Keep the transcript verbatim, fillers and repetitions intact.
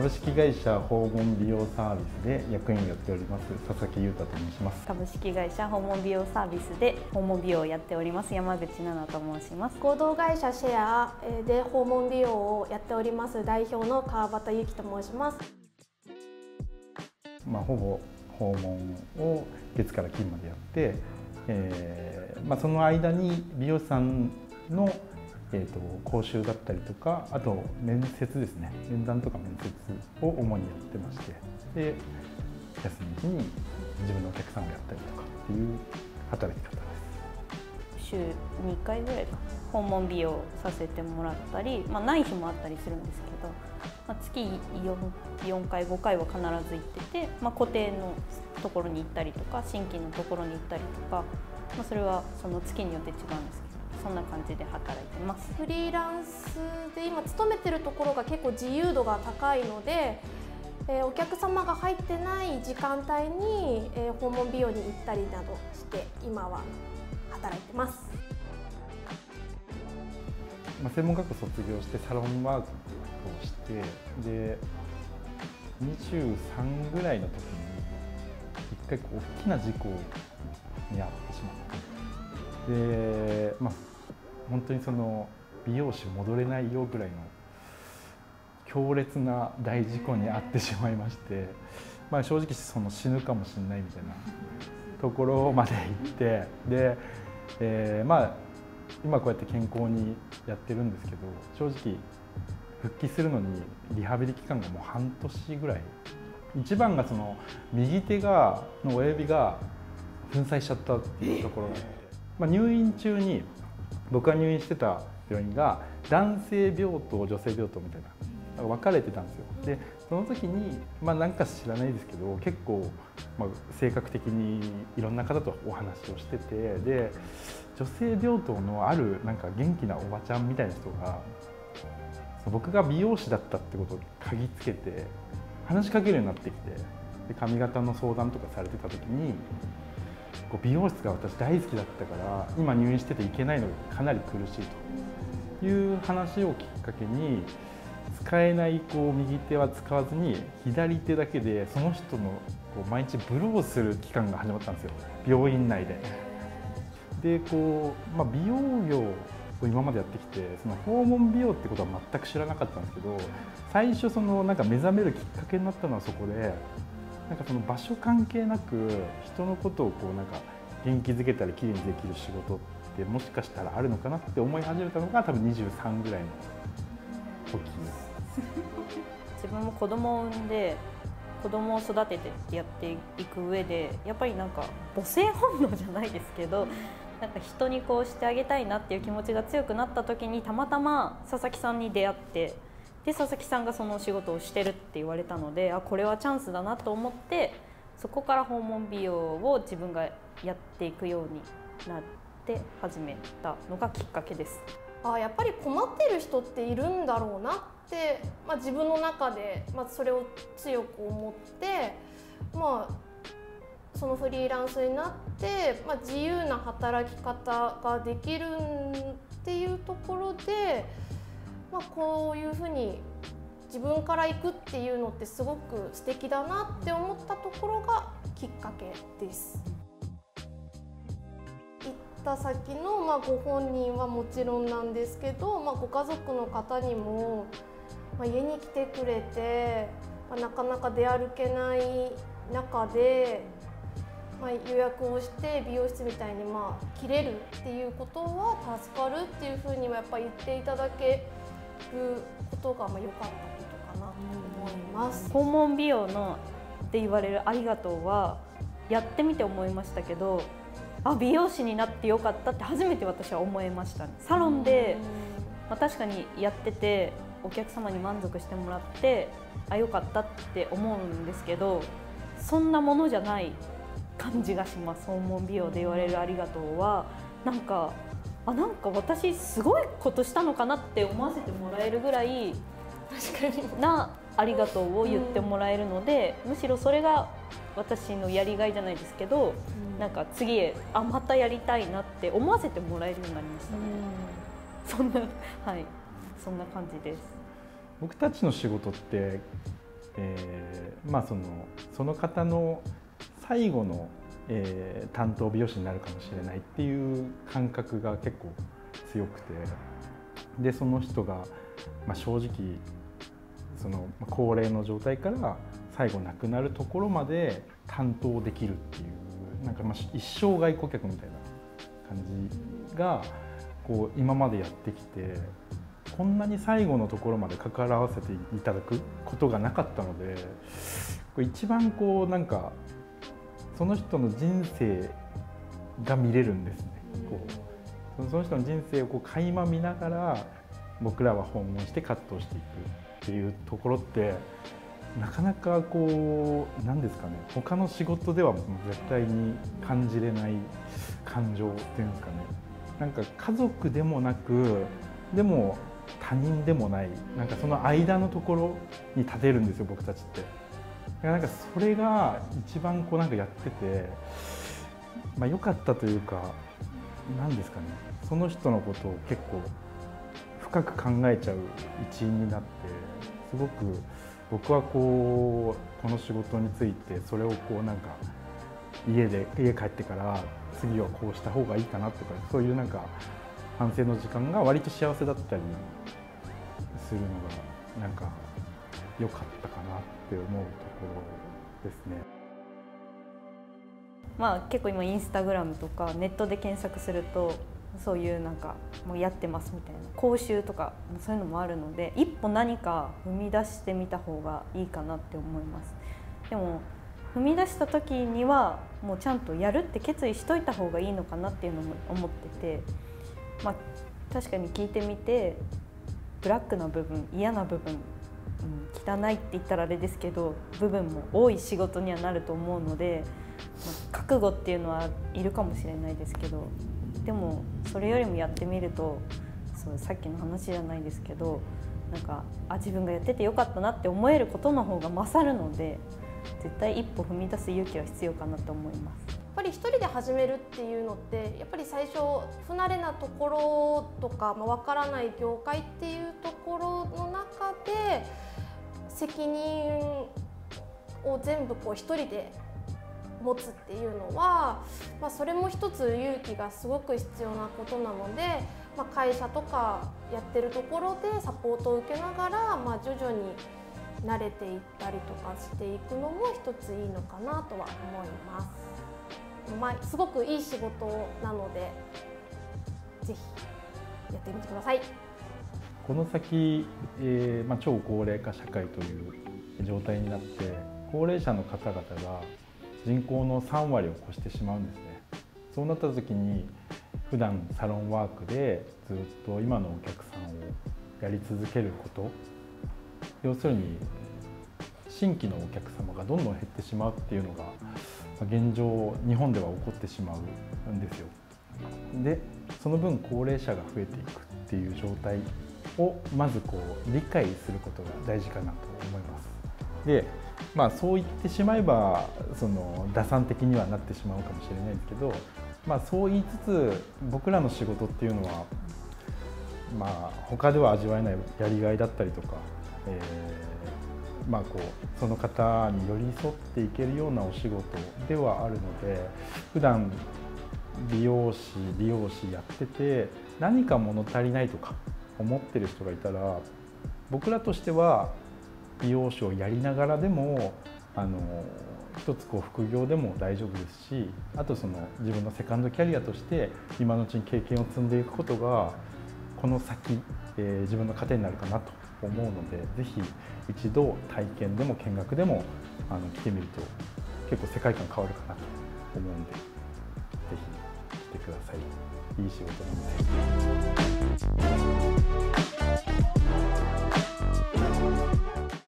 株式会社訪問美容サービスで役員をやっております佐々木裕太と申します。 株式会社訪問美容サービスで訪問美容をやっております山口奈々と申します。 合同会社シェアで訪問美容をやっております代表の川端由紀と申します。 まあ、ほぼ訪問を月から金までやって、えーまあ、その間に美容師さんのえーと講習だったりとか、あと面接ですね、面談とか面接を主にやってまして、で休みの日に自分のお客さんをやったりとかっていう働き方です。 週にかいぐらいか訪問美容させてもらったり、まあ、ない日もあったりするんですけど、まあ、月 4, よんかいごかいは必ず行ってて、まあ、固定のところに行ったりとか新規のところに行ったりとか、まあ、それはその月によって違うんですけど、そんな感じで働いてます。 フリーランスで今勤めてるところが結構自由度が高いので、えー、お客様が入ってない時間帯に、えー、訪問美容に行ったりなどして今は働いてます。 まあ、専門学校卒業してサロンワークをしてでにじゅうさんぐらいの時に一回大きな事故に遭ってしまってで、まあ、本当にその美容師戻れないよぐらいの強烈な大事故に遭ってしまいまして、まあ、正直その死ぬかもしれないみたいなところまで行ってで、えー、まあ今こうやって健康にやってるんですけど、正直復帰するのにリハビリ期間がもう半年ぐらい、一番がその右手がの親指が粉砕しちゃったっていうところなので、まあ、入院中に僕が入院してた病院が男性病棟女性病棟みたいな分かれてたんですよ。でその時にまあなんか知らないですけど結構まあ性格的にいろんな方とお話をしてて、で女性病棟のあるなんか元気なおばちゃんみたいな人が僕が美容師だったってことを嗅ぎつけて話しかけるようになってきて、で髪型の相談とかされてた時にこう美容室が私大好きだったから今入院してて行けないのがかなり苦しいという話をきっかけに使えないこう右手は使わずに左手だけでその人のこう毎日ブローする期間が始まったんですよ、病院内で。でこう、まあ、美容業を今までやってきてその訪問美容ってことは全く知らなかったんですけど、最初そのなんか目覚めるきっかけになったのはそこで、なんかその場所関係なく人のことをこうなんか元気づけたりきれいにできる仕事ってもしかしたらあるのかなって思い始めたのが多分にじゅうさんぐらいの時自分も子供を産んで子供を育ててってやっていく上でやっぱりなんか母性本能じゃないですけど、なんか人にこうしてあげたいなっていう気持ちが強くなった時にたまたま佐々木さんに出会って、で佐々木さんがそのお仕事をしてるって言われたので、あこれはチャンスだなと思って、そこから訪問美容を自分がやっていくようになって始めたのがきっかけです。 あやっぱり困ってる人っているんだろうなって、まあ、自分の中で、まあ、それを強く思って、まあ、そのフリーランスになって、まあ、自由な働き方ができるっていうところで、まあ、こういうふうに自分から行くっていうのってすごく素敵だなって思ったところがきっかけです。行った先の、まあ、ご本人はもちろんなんですけど、まあ、ご家族の方にも、まあ、家に来てくれて、まあ、なかなか出歩けない中で、まあ、予約をして美容室みたいにまあ切れるっていうことは助かるっていうふうにはやっぱり言っていただけることがまあ良かったことかなと思います。 訪問美容のって言われるありがとうはやってみて思いましたけど、あ美容師になってよかったって初めて私は思いました、ね、サロンで、まあ、確かにやっててお客様に満足してもらってあよかったって思うんですけど、そんなものじゃない感じがします。訪問美容で言われるありがとうはなんかあなんか私すごいことしたのかなって思わせてもらえるぐらい確かになありがとうを言ってもらえるので、むしろそれが私のやりがいじゃないですけど、なんか次へあまたやりたいなって思わせてもらえるようになりましたね。そんなはいそんな感じです。 僕たちの仕事ってえー、まあそのその方の最後の、えー、担当美容師になるかもしれないっていう感覚が結構強くて、でその人が、まあ、正直その高齢の状態から最後亡くなるところまで担当できるっていうなんかまあ一生涯顧客みたいな感じがこう今までやってきて、こんなに最後のところまで関わらせていただくことがなかったので、これ一番こうなんかその人の人生が見れるんですね。こうその人の人生をこう垣間見ながら僕らは訪問してカットをしていくっていうところってなかなかこう何ですかね、他の仕事では絶対に感じれない感情っていうんですかね。なんか家族でもなくでも他人でもない、なんかその間のところに立てるんですよ僕たちって。なんかそれが一番こうなんかやってて、まあ良かったというか、何ですかね、その人のことを結構深く考えちゃう一員になって、すごく僕はこうこの仕事についてそれをこうなんか家で家帰ってから次はこうした方がいいかなとか、そういうなんか反省の時間が割と幸せだったりするのがなんか良かったかなって思うところですね。 まあ結構今インスタグラムとかネットで検索するとそういうなんかもうやってますみたいな講習とかそういうのもあるので、一歩何か踏み出してみた方がいいかなって思います。でも踏み出した時にはもうちゃんとやるって決意しといた方がいいのかなっていうのも思ってて、まあ確かに聞いてみてブラックな部分、嫌な部分、うん、汚いって言ったらあれですけど部分も多い仕事にはなると思うので、まあ、覚悟っていうのはいるかもしれないですけど、でもそれよりもやってみると、そうさっきの話じゃないですけど、なんかあ自分がやっててよかったなって思えることの方が勝るので、絶対一歩踏み出す勇気は必要かなと思います。 やっぱり一人で始めるっていうのってやっぱり最初不慣れなところとか、まあ、分からない業界っていうところの中で責任を全部こう一人で持つっていうのは、まあ、それも一つ勇気がすごく必要なことなので、まあ、会社とかやってるところでサポートを受けながら、まあ、徐々に慣れていったりとかしていくのも一ついいのかなとは思います。まあ、すごくいい仕事なのでぜひやってみてください。 この先、えーまあ、超高齢化社会という状態になって高齢者の方々が人口のさんわりを超してしまうんですね。そうなった時に普段サロンワークでずっと今のお客さんをやり続けること、要するに新規のお客様がどんどん減ってしまうっていうのが現状日本では起こってしまうんですよ。でその分高齢者が増えていくっていう状態をまずこう理解することが大事かなと思います。でまあそう言ってしまえばその打算的にはなってしまうかもしれないんですけど、まあそう言いつつ僕らの仕事っていうのはまあ他では味わえないやりがいだったりとか、えー、まあこうその方に寄り添っていけるようなお仕事ではあるので、普段美容師美容師やってて何か物足りないとか思ってる人がいたら、僕らとしては美容師をやりながらでもあの一つこう副業でも大丈夫ですし、あとその自分のセカンドキャリアとして今のうちに経験を積んでいくことがこの先、えー、自分の糧になるかなと思うので、ぜひ一度体験でも見学でもあの来てみると結構世界観変わるかなと思うんで、ぜひ来てください。いい仕事なんで。